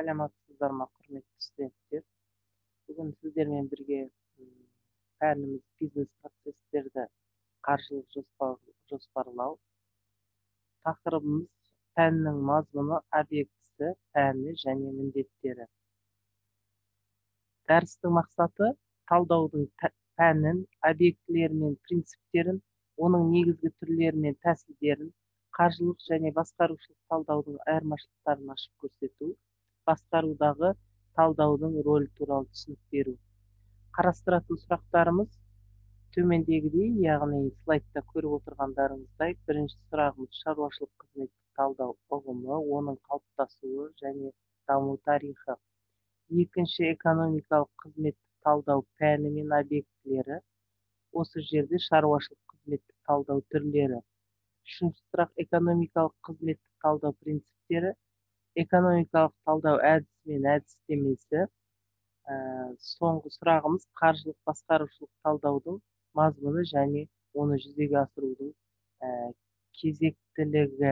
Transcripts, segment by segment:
Саламатсыздар ма, құрметті студенттер? Бүгін сіздермен бірге пәніміз бизнес процестерді қаржылық жоспарлау. Тақырыбымыз пәннің мазмұны, объектісі, пәні және міндеттері. Дәрістің мақсаты талдаудың пәнін, объектілері мен принциптерін, оның негізгі түрлері мен тәсілдерін, қаржылық және басқарушылық талдаудың айырмашылықтарын ашып көрсету, басқарудағы талдаудың рөлі туралы түсінік беру. Қарастыратын сұрақтарымыз төмендегідей, яғни слайдта көріп отырғандарыңыздай, бірінші сұрағымыз шаруашылық қызметтік талдау ұғымы, оның қалыптасуы және даму тарихы. Екінші экономикалық қызметтік талдау пәні мен объектілері. Осы жерде шаруашылық қызметтік талдау түрлері. Үшінші сұрақ экономикалық қызметтік талдау принциптері. Экономикалық талдау әдісі мен әдістемесі. Соңғы сұрағымыз қаржылық басқарушылық талдаудың мазмұны және оны жүзеге асырудың кезектілігі.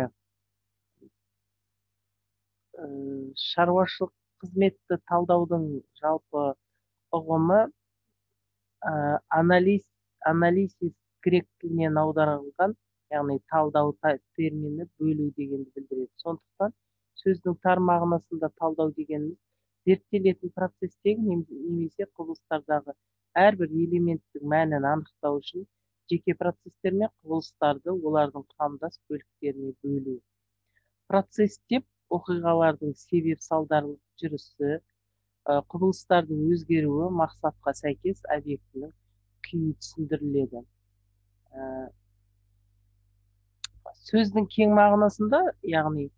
Шаруашылық қызметті талдаудың жалпы ұғымы анализис грек тілінен аударылған, яғни талдау термині бөлу дегенді білдіреді. Сондықтан сөздің тар мағынасында талдау дегеніміз зерттелетін процестегі немесе құбылыстардағы әрбір элементтің мәнін анықтау үшін жеке процестер мен құбылыстарды олардың құрамдас бөліктеріне бөлу. Процесс деп оқиғалардың себеп салдарлық жүрісі, құбылыстардың өзгеруі мақсатқа сәйкес объектінің күйі түсіндіріледі. Сөздің кең мағынасында, яғни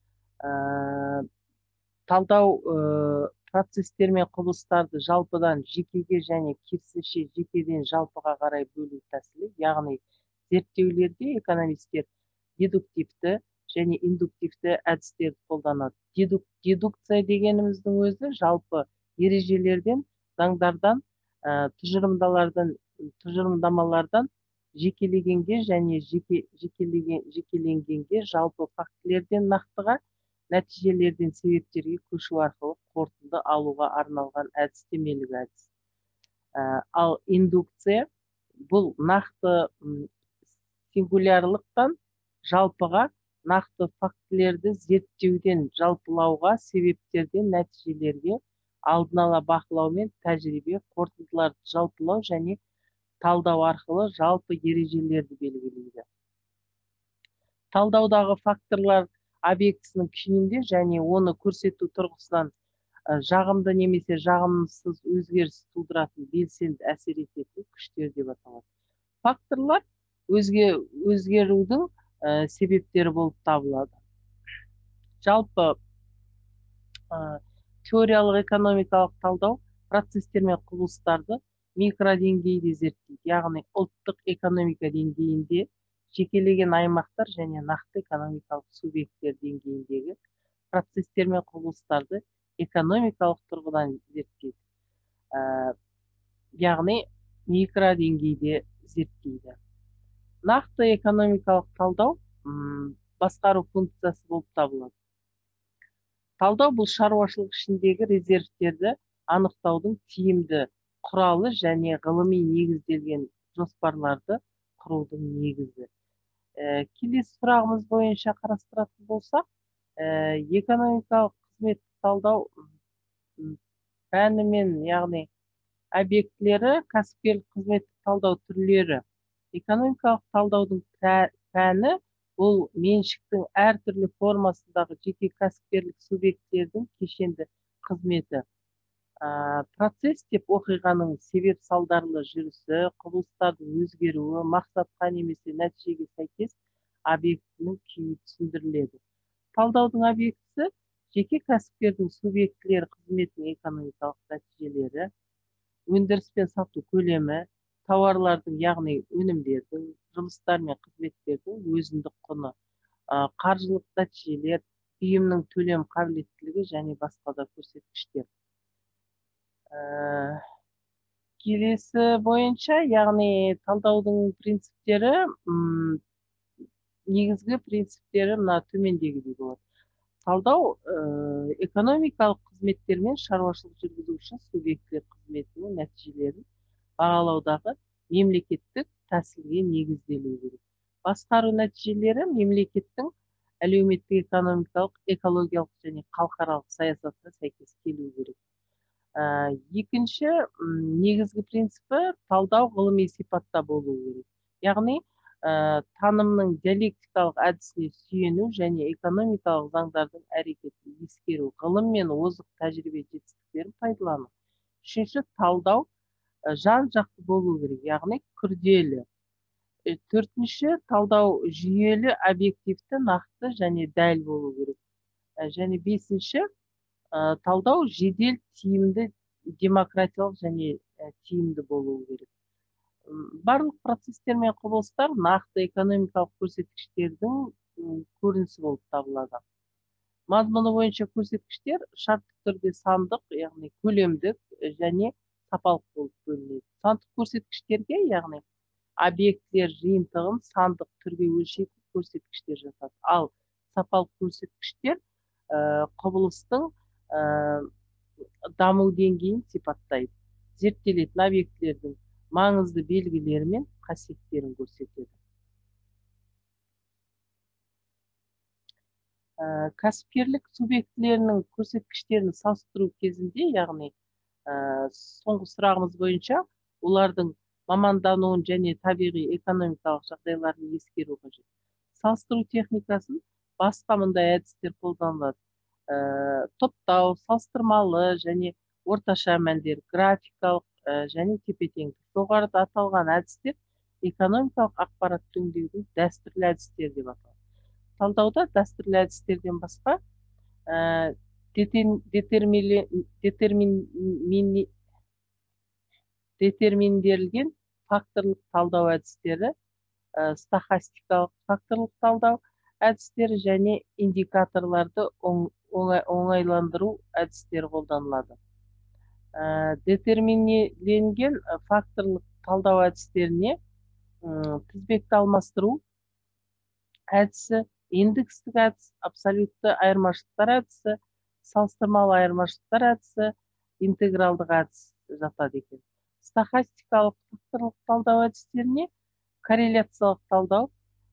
талдау процестер мен құбылыстарды жалпыдан жекеге және керісінше жекеден жалпыға қарай бөлу тәсілі, яғни зерттеулерде экономистер дедуктивті және индуктивті әдістерді қолданады. Дедукция дегеніміздің өзі жалпы ережелерден, заңдардан, тұжырымдамалардан жекелегенге және жекеленгенге, жалпы фактілерден нақтыға, нәтижелерден себептерге көшу арқылы қорытынды алуға арналған әдістемелік әдіс. Ал индукция бұл нақты сингулярлықтан жалпыға, нақты фактілерді зерттеуден жалпылауға, себептерден нәтижелерге, алдын ала бақылау мен тәжірибе, қорытындыларды жалпылау және талдау арқылы жалпы ережелерді белгілейді. Талдаудағы факторлар объектісінің күйінде және оны көрсету тұрғысынан жағымды немесе жағымсыз өзгеріс тудыратын белсенді әсер ететін күштер деп аталады. Факторлар өзгерудің себептері болып табылады. Жалпы теориялық экономикалық талдау процестер мен құбылыстарды микродеңгейде зерттейді, яғни ұлттық экономика деңгейінде, жекелеген аймақтар және нақты экономикалық субъекттер деңгейіндегі процестер мен құбылыстарды экономикалық тұрғыдан зерттейді, яғни микродеңгейде зерттейді. Нақты экономикалық талдау басқару функциясы болып табылады. Талдау бұл шаруашылық ішіндегі резервтерді анықтаудың тиімді құралы және ғылыми негізделген жоспарларды құрудың негізі. Келесі сұрағымыз бойынша қарастыратын болсақ, экономикалық қызмет талдау пәні мен, яғни объектілері, кәсіпкерлік қызметтік талдау түрлері. Экономикалық талдаудың пәні бұл меншіктің әртүрлі формасындағы жеке кәсіпкерлік субъекттердің кешенді қызметі. Процесс деп оқиғаның себеп салдарлы жүрісі, құбылыстардың өзгеруі, мақсатқа немесе нәтижеге сәйкес объектінің күйі түсіндіріледі. Талдаудың объектісі жеке кәсіпкердің субъектілері қызметінің экономикалық нәтижелері, өндіріс пен сату көлемі, тауарлардың, яғни өнімдердің, жұмыстар мен қызметтердің өзіндік құны, қаржылық нәтижелер, ұйымның төлем қабілеттілігі және басқа да көрсеткіштер. Келесі бойынша, яғни талдаудың принциптері, негізгі принциптері мына төмендегідей болады. талдау экономикалық қызметтер мен шаруашылық жүргізуші субъектілер қызметінің нәтижелерін бағалаудағы мемлекеттік тәсілге негізделуі керек. Басқару нәтижелері мемлекеттің әлеуметтік, экономикалық, экологиялық және халықаралық саясатына сәйкес келуі керек. Екінші негізгі принципі талдау ғылыми сипатта болуы керек. Яғни танымның диалектикалық әдісіне сүйену және экономикалық заңдардың әрекетін ескеру, ғылым мен озық тәжірибе жетістіктерін пайдалану. Үшінші, талдау жан жақты болу керек, яғни күрделі. Төртінші, талдау жүйелі, объективті, нақты және дәл болу керек. Және бесінші, талдау жедел, тиімді, демократиялық және тиімді болу керек. Барлық процестер мен құбылыстар нақты экономикалық көрсеткіштердің көрінісі болып табылады. Мазмұны бойынша көрсеткіштер шартты түрде сандық, яғни көлемдік және сапалық болып бөлінеді. Сандық көрсеткіштерге, яғни объектілер жиынтығын сандық түрге өлшейтін көрсеткіштер жатады. Ал сапалық көрсеткіштер құбылыстың даму деңгейін сипаттайды. Зерттелетін объектілердің маңызды белгілері мен қасиеттерін көрсетеді. Кәсіпкерлік субъектілерінің көрсеткіштерін салыстыру кезінде, яғни соңғы сұрағымыз бойынша олардың мамандануын және табиғи экономикалық жағдайларын ескеру қажет. Салыстыру техникасын басқа мындай әдістер қолданылады. Топтау, салыстырмалы және орташа мәндер, графикалық және тепе-теңдік. Жоғарыда аталған әдістер экономикалық ақпарат өңдеудің дәстүрлі әдістері деп аталады. Талдауда дәстүрлі әдістерден басқа детерминделген факторлық талдау әдістері, стахастикалық факторлық талдау әдістері және индикаторларды оңайландыру әдістері қолданылады. Детерминленген факторлық талдау әдістеріне тізбекті алмастыру әдісі, индекстік әдіс, абсолютті айырмашылықтар әдісі, салыстырмалы айырмашылықтар әдісі, интегралдық әдіс жатады екен. Стахастикалық факторлық талдау әдістеріне корреляциялық талдау,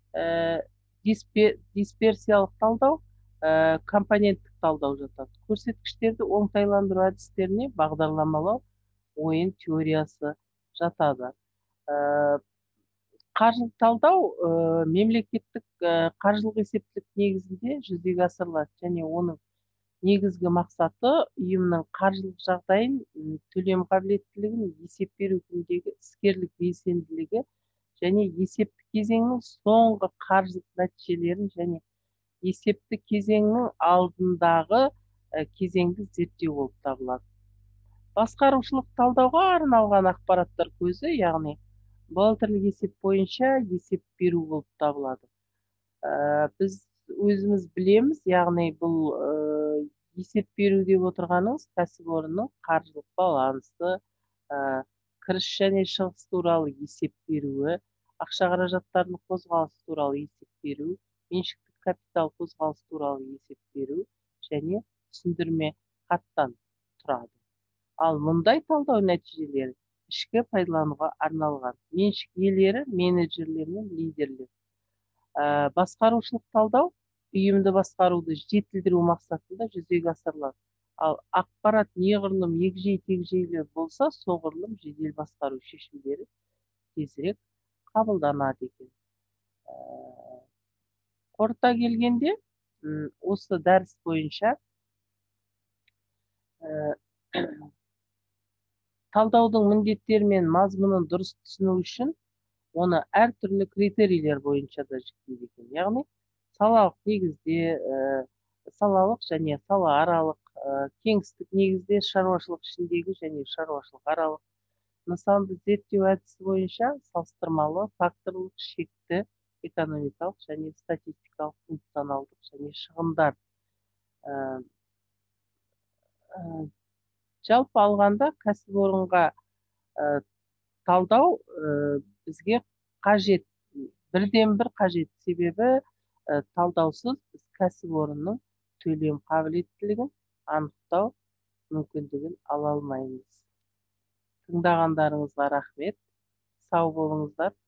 дисперсиялық талдау, компоненттік талдау жатады. Көрсеткіштерді оңтайландыру әдістеріне бағдарламалау, ойын теориясы жатады. Қаржылық талдау мемлекеттік қаржылық есептілік негізінде жүзеге асырылады және оның негізгі мақсаты ұйымның қаржылық жағдайын, төлем қабілеттілігін, есеп беру күніндегі іскерлік белсенділігі және есептік кезеңнің соңғы қаржылық нәтижелерін және есептік кезеңнің алдындағы кезеңді зерттеу болып табылады. Басқарушылық талдауға арналған ақпараттар көзі, яғни бухгалтерлік есеп бойынша есеп беру болып табылады. Біз өзіміз білеміз, яғни бұл есеп беру деп отырғанымыз кәсіпорынның қаржылық балансы, кіріс және шығыс туралы есеп беруі, ақша қаражаттарының қозғалысы туралы есеп беру, меншіктік капитал қозғалысы туралы есеп беру және түсіндірме хаттан тұрады. Ал мұндай талдау нәтижелері ішкі пайдалануға арналған. Меншік иелері, менеджерлер мен лидерлер. Басқарушылық талдау ұйымды басқаруды жетілдіру мақсатында жүзеге асырылады. Ал ақпарат неғұрлым егжей-тегжейлі болса, соғұрлым жедел басқару шешімдері тезірек қабылданады екен. Қорыта келгенде, осы дәріс бойынша талдаудың міндеттері мен мазмұнын дұрыс түсіну үшін оны әртүрлі критерийлер бойынша да жіктейді екен. Яғни салалық негізде, салалық және салааралық, кеңістік негізде, шаруашылық ішіндегі және шаруашылық аралық, нысанды зерттеу әдісі бойынша салыстырмалы, факторлық, шекті, экономикалық және статистикалық, функционалдық және шығындар. Жалпы алғанда кәсіпорынға талдау бізге қажет, бірден бір қажет, себебі талдаусыз біз кәсіпорынның төлем қабілеттілігін анықтау мүмкіндігін ала алмаймыз. Тыңдағандарыңызға рахмет. Сау болыңыздар.